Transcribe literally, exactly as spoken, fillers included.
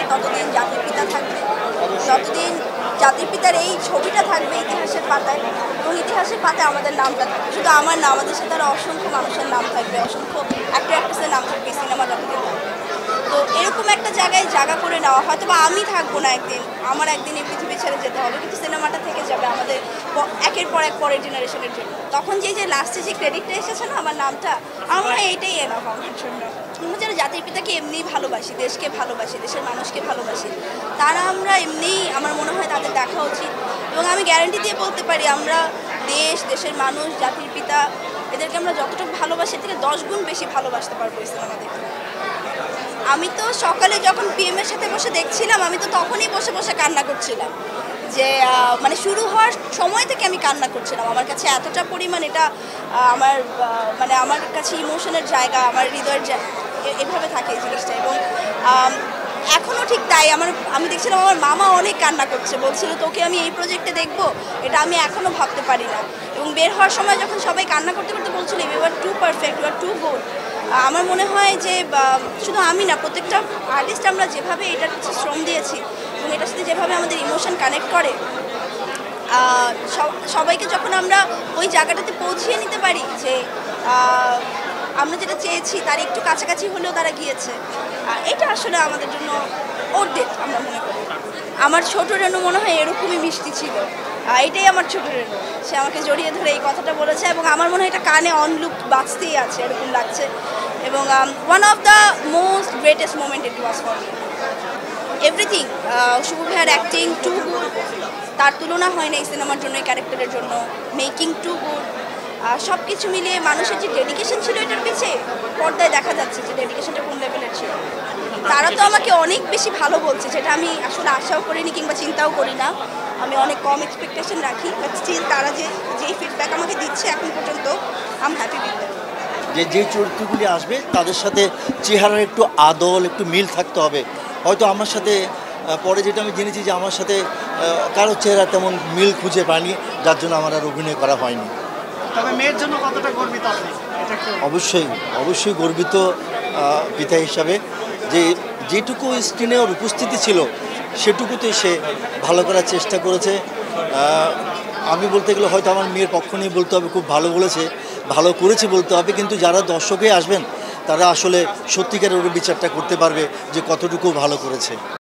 ততদিন জাতির পিতা থাকবে, যতদিন জাতির পিতার এই ছবিটা থাকবে ইতিহাসের পাতায়, এবং ইতিহাসের পাতায় আমাদের নামটা থাকবে। শুধু আমার না, আমাদের সাথে আরও অসংখ্য মানুষের নাম থাকবে, অসংখ্য অ্যাক্টর অ্যাক্ট্রেসের নাম থাকবে সিনেমা যতদিন থাকবে। তো এরকম একটা জায়গায় জায়গা করে নেওয়া, হয়তো বা আমি থাকবো না একদিন, আমার একদিন এই পৃথিবী ছেড়ে যেতে হবে, কিন্তু সিনেমাটা থেকে যাবে আমাদের একের পর এক পরের জেনারেশনের জন্য। তখন যে যে লাস্টে যে ক্রেডিটটা এসেছে না আমার নামটা, আমার এইটাই এনাফ আমার জন্য। আমরা যারা জাতির পিতাকে এমনিই ভালোবাসি, দেশকে ভালোবাসি, দেশের মানুষকে ভালোবাসি, তারা আমরা এমনিই আমার মনে হয় তাদের দেখা উচিত। এবং আমি গ্যারান্টি দিয়ে বলতে পারি আমরা দেশ, দেশের মানুষ, জাতির পিতা এদেরকে আমরা যতটুকু ভালোবাসি থেকে দশ গুণ বেশি ভালোবাসতে পারবো এই সিনেমা দেখে। আমি তো সকালে যখন পিএমের সাথে বসে দেখছিলাম, আমি তো তখনই বসে বসে কান্না করছিলাম, যে মানে শুরু হওয়ার সময় থেকে আমি কান্না করছিলাম। আমার কাছে এতটা পরিমাণ এটা আমার মানে আমার কাছে ইমোশনের জায়গা, আমার হৃদয়ের এভাবে থাকে এই জিনিসটা। এবং এখনও ঠিক তাই, আমার আমি দেখছিলাম আমার মামা অনেক কান্না করছে, বলছিল তোকে আমি এই প্রজেক্টে দেখবো, এটা আমি এখনও ভাবতে পারি না। এবং বের হওয়ার সময় যখন সবাই কান্না করতে করতে বলছিল you are too perfect, you are too good, আমার মনে হয় যে শুধু আমি না, প্রত্যেকটা আর্টিস্ট আমরা যেভাবে এটার কাছে শ্রম দিয়েছি এবং এটার সাথে যেভাবে আমাদের ইমোশন কানেক্ট করে, সবাইকে যখন আমরা ওই জায়গাটাতে পৌঁছিয়ে নিতে পারি যে আমরা যেটা চেয়েছি তার একটু কাছাকাছি হলেও তারা গিয়েছে, এটা আসলে আমাদের জন্য অর্ধেক আমরা মনে করি। আমার ছোট রেণু মনে হয় এরকমই মিষ্টি ছিল, এটাই আমার ছোট রেণু। সে আমাকে জড়িয়ে ধরে এই কথাটা বলেছে এবং আমার মনে হয় এটা কানে অনলুক বাঁচতেই আছে এরকম লাগছে। এবং one of the most greatest moment it was for me. Everything, Shuvo ভাইয়ার অ্যাক্টিং টু গুড, তার তুলনা হয় না এই সিনেমার জন্য, এই ক্যারেক্টারের জন্য। মেকিং টু গুড, সব কিছু মিলিয়ে মানুষের যে ডেডিকেশন ছিল এটার পিছিয়ে পর্দায় দেখা যাচ্ছে যে ডেডিকেশনটা কোন লেভেলের ছিল। তারা তো আমাকে অনেক বেশি ভালো বলছে, যেটা আমি আসলে আশাও করিনি কিংবা চিন্তাও করি না। আমি অনেক কম এক্সপেকটেশন রাখি, বাট স্টিল তারা যে যেই ফিডব্যাক আমাকে দিচ্ছে এখন পর্যন্ত আম হ্যাপি উইথ দ্যাট। যে যে চরিত্রগুলি আসবে তাদের সাথে চেহারার একটু আদল, একটু মিল থাকতে হবে। হয়তো আমার সাথে পরে যেটা আমি জেনেছি যে আমার সাথে কারো চেহারা তেমন মিল খুঁজে পাইনি, যার জন্য আমার আর অভিনয় করা হয়নি। তবে মেয়ের জন্য কতটা গর্বিত আপনি? অবশ্যই অবশ্যই গর্বিত পিতা হিসাবে, যে যেটুকু স্ক্রিনে ওর উপস্থিতি ছিল সেটুকুতে সে ভালো করার চেষ্টা করেছে। আমি বলতে গেলে হয়তো আমার মেয়ের পক্ষ নিয়ে বলতে হবে খুব ভালো বলেছে, ভালো করেছে বলতে হবে, কিন্তু যারা দর্শকে আসবেন তারা আসলে সত্যিকারের ওর বিচারটা করতে পারবে যে কতটুকু ভালো করেছে।